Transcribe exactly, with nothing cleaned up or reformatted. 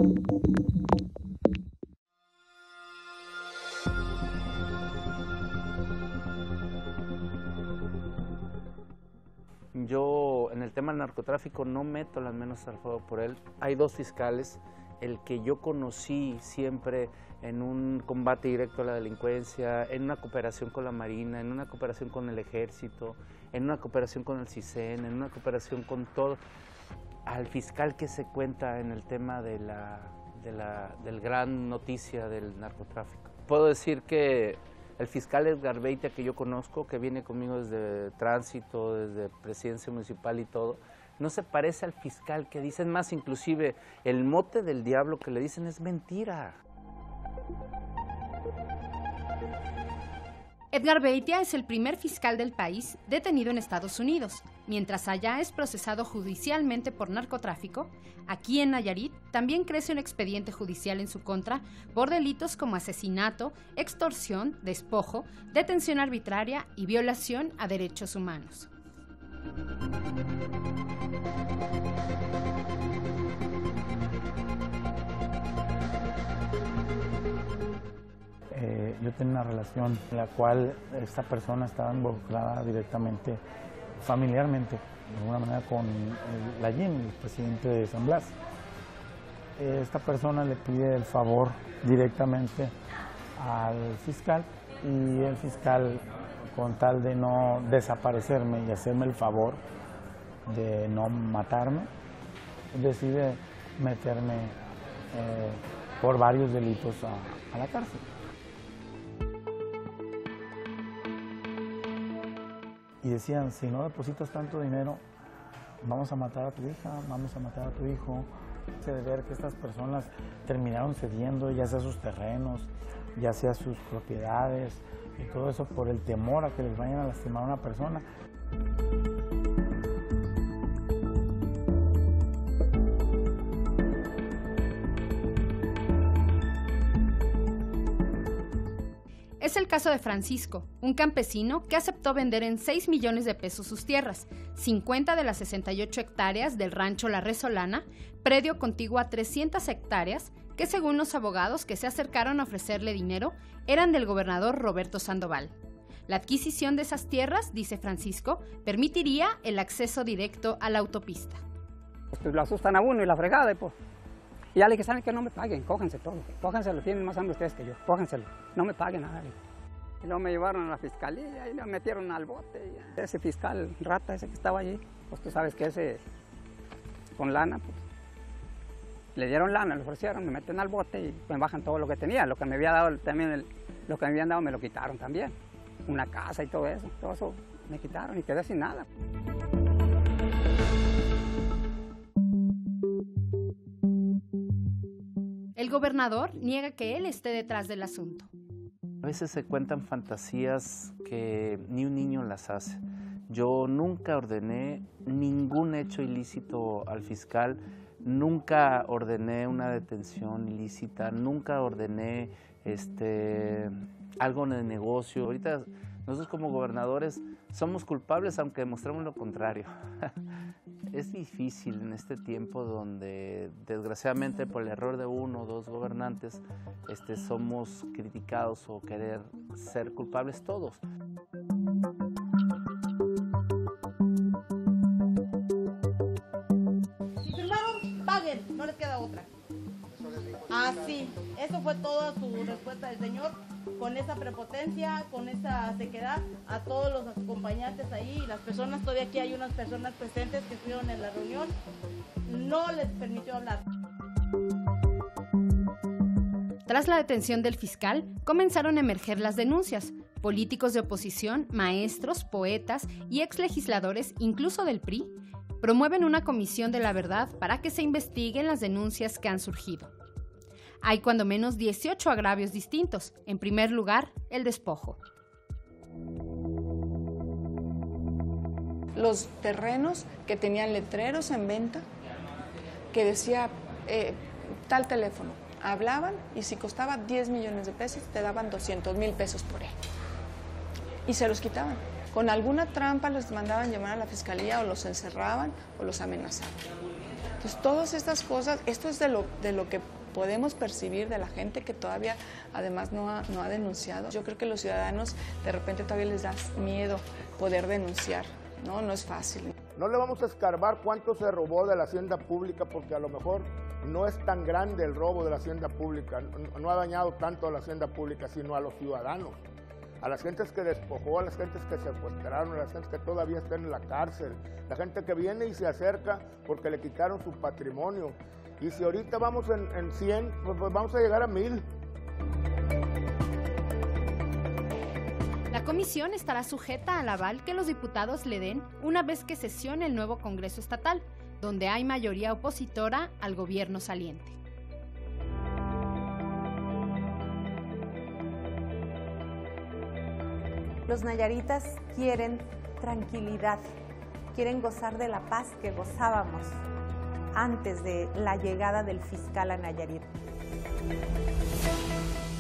Yo en el tema del narcotráfico no meto las manos al fuego por él. Hay dos fiscales, el que yo conocí siempre en un combate directo a la delincuencia, en una cooperación con la Marina, en una cooperación con el Ejército, en una cooperación con el CISEN, en una cooperación con todo, al fiscal que se cuenta en el tema de la, de la del gran noticia del narcotráfico. Puedo decir que el fiscal Edgar Beitia que yo conozco, que viene conmigo desde tránsito, desde presidencia municipal y todo, no se parece al fiscal que dicen más, inclusive el mote del diablo que le dicen es mentira. Edgar Beitia es el primer fiscal del país detenido en Estados Unidos. Mientras allá es procesado judicialmente por narcotráfico, aquí en Nayarit también crece un expediente judicial en su contra por delitos como asesinato, extorsión, despojo, detención arbitraria y violación a derechos humanos. Eh, yo tenía una relación en la cual esta persona estaba involucrada directamente, familiarmente, de alguna manera con el Layín, el presidente de San Blas. Eh, esta persona le pide el favor directamente al fiscal y el fiscal, con tal de no desaparecerme y hacerme el favor de no matarme, decide meterme eh, por varios delitos a, a la cárcel. Y decían, si no depositas tanto dinero, vamos a matar a tu hija, vamos a matar a tu hijo. Se debe ver que estas personas terminaron cediendo, ya sea sus terrenos, ya sea sus propiedades, y todo eso por el temor a que les vayan a lastimar a una persona. Es el caso de Francisco, un campesino que aceptó vender en seis millones de pesos sus tierras, cincuenta de las sesenta y ocho hectáreas del rancho La Resolana, predio contiguo a trescientas hectáreas, que según los abogados que se acercaron a ofrecerle dinero, eran del gobernador Roberto Sandoval. La adquisición de esas tierras, dice Francisco, permitiría el acceso directo a la autopista. Pues lo asustan a uno y la fregada, pues. Y ya le dije, ¿saben qué? No me paguen, cógense todo, cógenselo, tienen más hambre ustedes que yo, cógenselo, no me paguen nada. Y luego me llevaron a la fiscalía y lo metieron al bote. Y ese fiscal rata, ese que estaba allí, pues tú sabes que ese, con lana, pues, le dieron lana, le ofrecieron, me meten al bote y me bajan todo lo que tenía, lo que me había dado también, el, lo que me habían dado me lo quitaron también, una casa y todo eso, todo eso me quitaron y quedé sin nada. El gobernador niega que él esté detrás del asunto. A veces se cuentan fantasías que ni un niño las hace. Yo nunca ordené ningún hecho ilícito al fiscal, nunca ordené una detención ilícita, nunca ordené este, algo en el negocio. Ahorita nosotros como gobernadores somos culpables aunque demostremos lo contrario. Es difícil en este tiempo donde desgraciadamente por el error de uno o dos gobernantes este, somos criticados o querer ser culpables todos. Si firmaron, paguen, no les queda otra. Ah, sí, eso fue toda su respuesta del señor, con esa prepotencia, con esa sequedad, a todos los acompañantes ahí, las personas, todavía aquí hay unas personas presentes que estuvieron en la reunión, no les permitió hablar. Tras la detención del fiscal, comenzaron a emerger las denuncias. Políticos de oposición, maestros, poetas y exlegisladores, incluso del P R I, promueven una comisión de la verdad para que se investiguen las denuncias que han surgido. Hay cuando menos dieciocho agravios distintos. En primer lugar, el despojo. Los terrenos que tenían letreros en venta que decía eh, tal teléfono. Hablaban y si costaba diez millones de pesos, te daban doscientos mil pesos por él. Y se los quitaban. Con alguna trampa los mandaban llamar a la fiscalía o los encerraban o los amenazaban. Entonces, todas estas cosas, esto es de lo, de lo que podemos percibir de la gente que todavía además no ha, no ha denunciado. Yo creo que los ciudadanos de repente todavía les da miedo poder denunciar, ¿no? No es fácil. No le vamos a escarbar cuánto se robó de la hacienda pública porque a lo mejor no es tan grande el robo de la hacienda pública, no, no ha dañado tanto a la hacienda pública, sino a los ciudadanos, a las gentes que despojó, a las gentes que secuestraron, a las gentes que todavía están en la cárcel, la gente que viene y se acerca porque le quitaron su patrimonio. Y si ahorita vamos en, en cien, pues, pues vamos a llegar a mil. La comisión estará sujeta al aval que los diputados le den una vez que sesione el nuevo Congreso Estatal, donde hay mayoría opositora al gobierno saliente. Los nayaritas quieren tranquilidad, quieren gozar de la paz que gozábamos antes de la llegada del fiscal a Nayarit.